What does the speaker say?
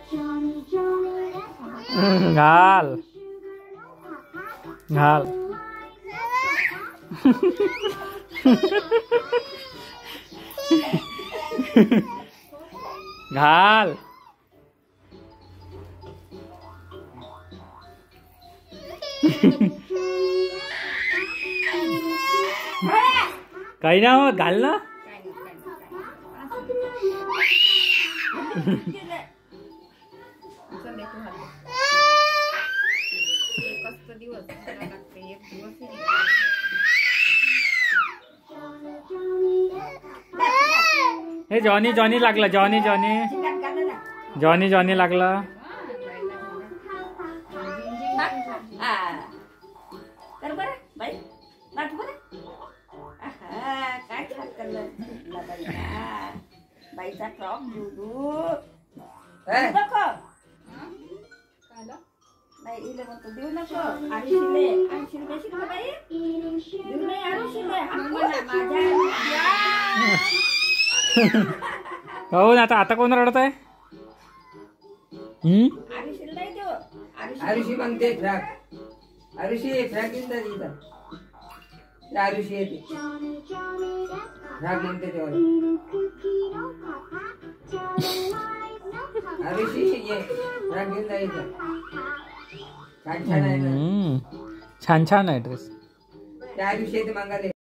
घाल घाल घाल काही ना हो घाल ना हे जॉनी जॉनी लागला जॉनी जॉनी जॉनी जॉनी लागला बाईचा फ्रॉक नाही इले म्हणतो देऊ नको आरुषीले बेशी का बाई देऊ नाही आरुषीले हो ना आता कोण रडत आहे आरुषीले नाही देऊ आरुषी म्हणते फ्रॉक आरुषी फ्रॉक इंदा आरुषी येते फ्रॉक म्हणते तेव्हा आरुषी ये फ्रॉक इंदा येते छान छान आहे ना छान छान आहे ड्रेस त्या आरुषी येते मागाले